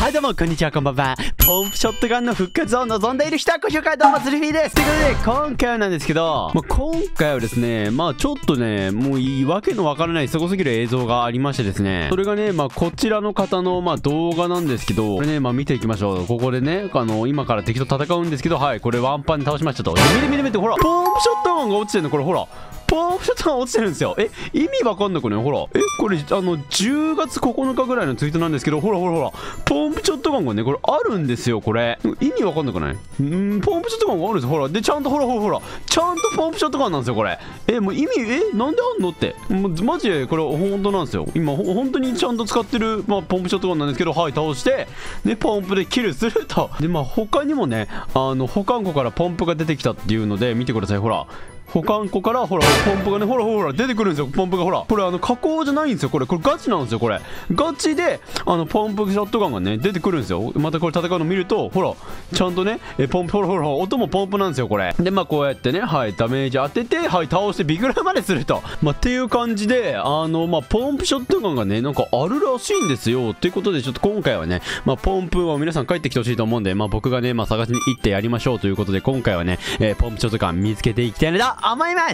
はいどうもこんにちは、こんばんは。ポンプショットガンの復活を望んでいる人はご紹介、どうもズルフィーです。ということで今回はなんですけど、今回はですね、ちょっとね、もういいわけのわからないすごすぎる映像がありましてですね、それがね、こちらの方の動画なんですけど、これね、見ていきましょう。ここでね、今から敵と戦うんですけど、はい、これワンパンで倒しましたと。見て、ほら、ポンプショットガンが落ちてるの、これほら。ポンプショットガン落ちてるんですよ。意味わかんなくね、ほら。これ、10月9日ぐらいのツイートなんですけど、ほら。ポンプショットガンがね、これあるんですよ、これ。意味わかんなくない？ポンプショットガンがあるんですよ、ほら。で、ちゃんと、ほら。ちゃんとポンプショットガンなんですよ、これ。もう意味、なんであんのって。もう、マジで、これ、本当なんですよ。今、本当にちゃんと使ってる、ポンプショットガンなんですけど、はい、倒して、で、ポンプでキルすると。で、他にもね、保管庫からポンプが出てきたっていうので、見てください、ほら。保管庫からほらポンプがね、ほら出てくるんですよ、ポンプが。ほらこれ加工じゃないんですよ、これガチなんですよ。これガチでポンプショットガンがね出てくるんですよ。またこれ戦うの見ると、ほらちゃんとねポンプ、ほら音もポンプなんですよ、これで。こうやってね、はい、ダメージ当てて、はい、倒してビグラまですると、っていう感じでポンプショットガンがねなんかあるらしいんですよ。ということでちょっと今回はねポンプを皆さん帰ってきてほしいと思うんで、僕がね探しに行ってやりましょうということで、今回はね、ポンプショットガン見つけていきたいのだ思います。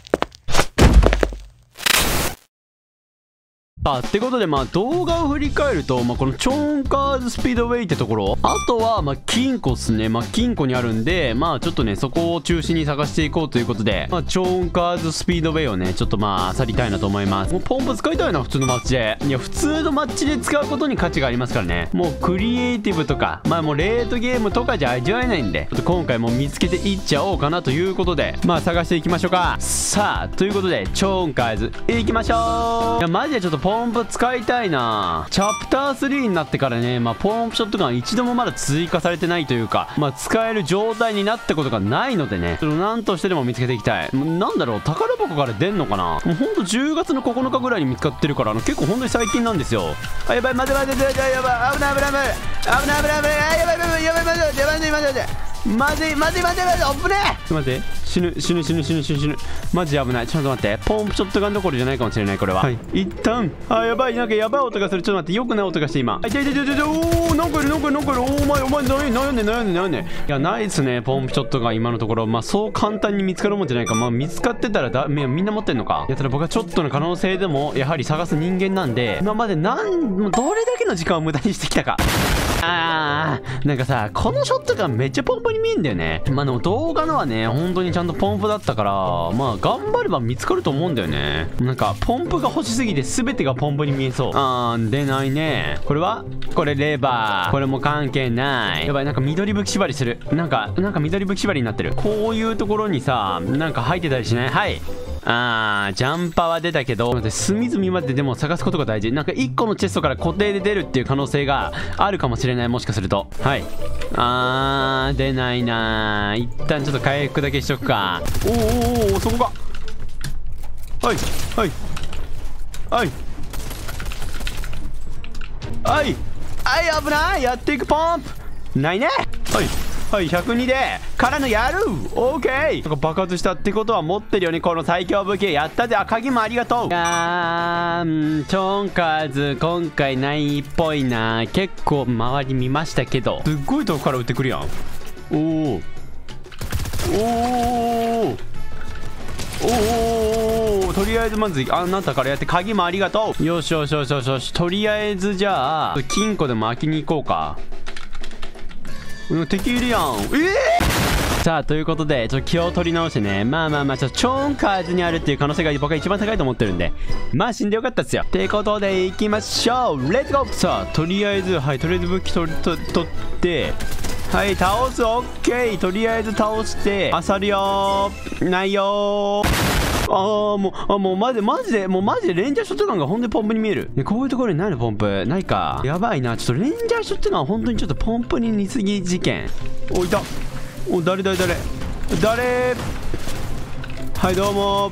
ってことで動画を振り返ると、このチョンカーズスピードウェイってところ、あとは金庫っすね。金庫にあるんで、ちょっとねそこを中心に探していこうということで、チョンカーズスピードウェイをねちょっと漁りたいなと思います。もうポンプ使いたいな、普通のマッチで。いや、普通のマッチで使うことに価値がありますからね。もうクリエイティブとかもうレートゲームとかじゃ味わえないんで、ちょっと今回も見つけていっちゃおうかなということで、探していきましょうか。さあということでチョンカーズいきましょう。いやマジでちょっとポンプ使いたいな。チャプター3になってからね、ポンプショットガン一度もまだ追加されてないというか、使える状態になったことがないのでね、ちょっと何としてでも見つけていきたい。なんだろう、宝箱から出んのかな。もうほんと10月の9日ぐらいに見つかってるから、結構ほんとに最近なんですよ。やばい、待て、やばい、危ない、やばい、やばい、危ねえ。待って、死ぬ。マジで危ない。ちょっと待って、ポンプショットガンどころじゃないかもしれない、これは。はい、一旦やばい、なんかやばい音がする。ちょっと待って、よくない音がして今。なんかいる。なんかいる。お前悩んで。いや、ないっすね、ポンプショットガン今のところ。そう簡単に見つかるもんじゃないか。見つかってたらみんな持ってんのか。いや、ただ僕はちょっとの可能性でもやはり探す人間なんで、今までどれだけの時間を無駄にしてきたか。なんかさ、このショットガンめっちゃポンプに見えんだよね。でも動画のはね本当にちゃんとポンプだったから、頑張れば見つかると思うんだよね。なんかポンプが欲しすぎて全てがポンプに見えそう。出ないね。これレバー、これも関係ない。やばい、なんか緑武器縛りする。なんか緑武器縛りになってる。こういうところにさなんか入ってたりしない？はい、ジャンパーは出たけど、隅々まででも探すことが大事。なんか1個のチェストから固定で出るっていう可能性があるかもしれない、もしかすると。はい、出ないな。一旦ちょっと回復だけしとくか。おそこか。はい危ない。やっていくポンプないね。はい、102でからのやる。オーケー。なんか爆発したってことは持ってるよね、この最強武器。やったぜ。鍵もありがとう。チョンカーズ今回ないっぽいな。結構周り見ましたけど、すっごいとこから撃ってくるやん。とりあえずまずあなたからやって、鍵もありがとう。よし。とりあえずじゃあ金庫でも開けに行こうか。敵いるやん。さあということでちょっと気を取り直してね、ちょっとチョンカーズにあるっていう可能性が僕は一番高いと思ってるんで、死んでよかったっすよ。ってことでいきましょう。レッツゴー。さあとりあえず武器取ってはい、倒す。オッケー。とりあえず倒して漁るよー。ないよー。もうマジでレンジャーショットガンが本当にポンプに見える。こういうところにないのポンプないか。やばいな。ちょっとレンジャーショットガンは本当にちょっとポンプに似すぎ事件。いた。誰はい、どうも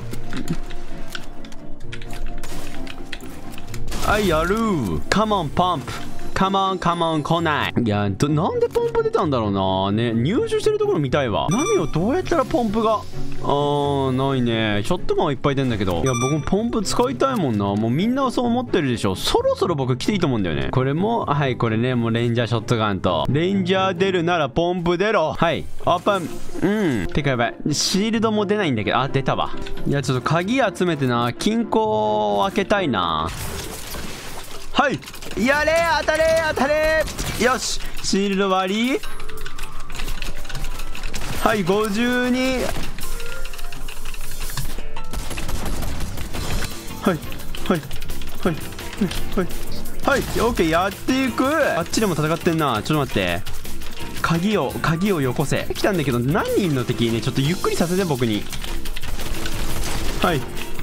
はい、やるー。カモンポンプ。 カモンカモン来ない。いや、なんでポンプ出たんだろうな。ね、入手してるところ見たいわ。何をどうやったらポンプが。ないね。ショットガンはいっぱい出んだけど。いや、僕もポンプ使いたいもんな。もうみんなそう思ってるでしょ。そろそろ僕来ていいと思うんだよね。これも、はい、これね、もうレンジャーショットガンと。レンジャー出るならポンプ出ろ。はい、オープン。てかやばい。シールドも出ないんだけど、あ、出たわ。いや、ちょっと鍵集めてな、金庫を開けたいな。はい、やれ、当たれ当たれ。よし、シールド割り。はい、52。はいはいはいはいはい、オッケー、やっていく。あっちでも戦ってんな。ちょっと待って、鍵をよこせ。来たんだけど何人いるの敵ね。ちょっとゆっくりさせて僕に。はい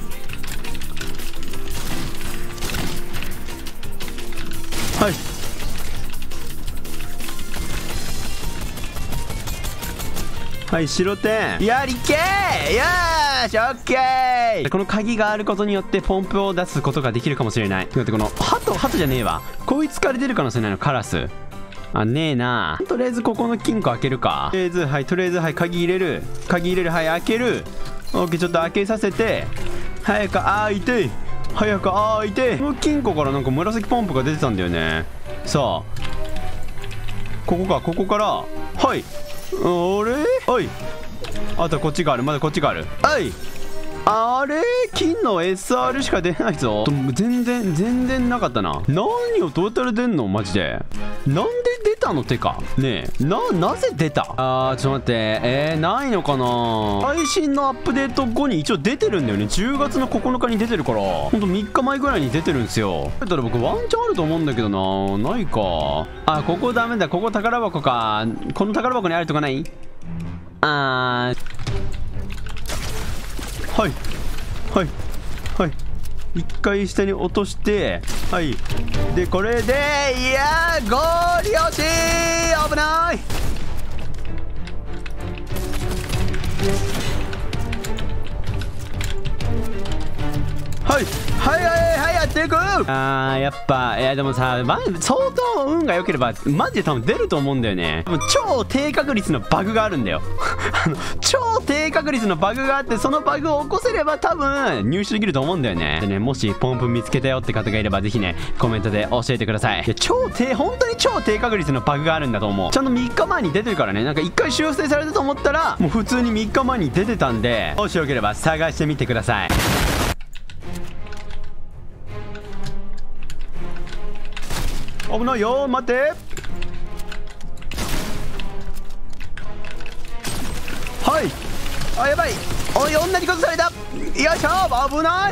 はいはい、白点やりけー。よーし、オッケー。この鍵があることによってポンプを出すことができるかもしれない。だってこの鳩じゃねえわ。こいつから出る可能性ないの。カラスあ、ねえな。とりあえずここの金庫開けるか。とりあえずはい、鍵入れる。はい、開ける。オッケー、ちょっと開けさせて。早く開いて、早く開いて。この金庫からなんか紫ポンプが出てたんだよね。さあ、ここから。はい、あれ、おい、あとこっちがある。まだこっちがある。はい、あれ、金の SR しか出ないぞ。全然なかったな。何をどうやったら出んのマジで。なんで出たのてかねえ、なぜ出た。ちょっと待って、ないのかな。配信のアップデート後に一応出てるんだよね。10月の9日に出てるから、ほんと3日前ぐらいに出てるんですよ。だったら僕ワンチャンあると思うんだけどな。ないか。あ、ここダメだ。ここ宝箱か。この宝箱にあるとかない。はいはいはい、一回下に落として、はい、でこれで、いやー、ゴーリ押しー。危ない。はいはいはいはい、やっていく。やっぱ、いやでもさ、相当運が良ければマジで多分出ると思うんだよね。超低確率のバグがあるんだよ。超低確率のバグがあって、そのバグを起こせれば多分入手できると思うんだよね。でね、もしポンプ見つけたよって方がいればぜひね、コメントで教えてください。いや、本当に超低確率のバグがあるんだと思う。ちゃんと3日前に出てるからね。なんか1回修正されたと思ったらもう普通に3日前に出てたんで、もしよければ探してみてください。危ないよ、待って。はい、あ、やばい。おい、同じことされた。よいしょ、危ない。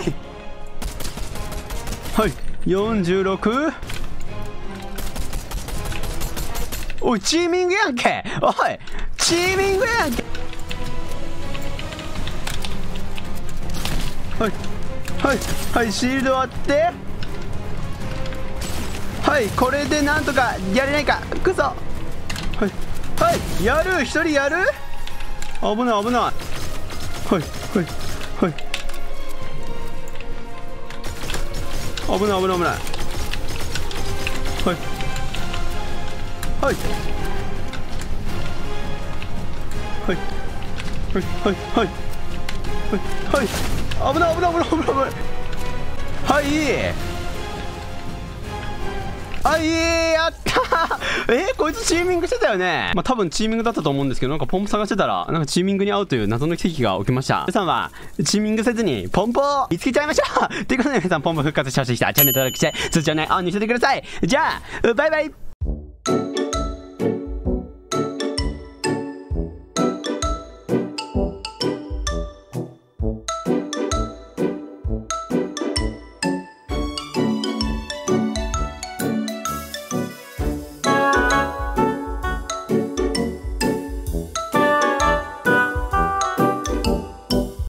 はい、46。おい、チーミングやんけ。おい、チーミングやんけ。はいはいはい、シールド割って。はい、これでなんとかやれないか。くそ。はいはい、やる。一人やる。危ない危ない。はいはいはい、危ない危ない危ない。はいはいはいはいはいはいはい、危ない危ない危ない危ない危ない。はい、あ、やったー。こいつチーミングしてたよね。まあ多分チーミングだったと思うんですけど、なんかポンプ探してたらなんかチーミングに合うという謎の奇跡が起きました。皆さんはチーミングせずにポンプを見つけちゃいましょう。ということで皆さん、ポンプ復活してほしい人はチャンネル登録して通知をねオンにしててください。じゃあバイバイ。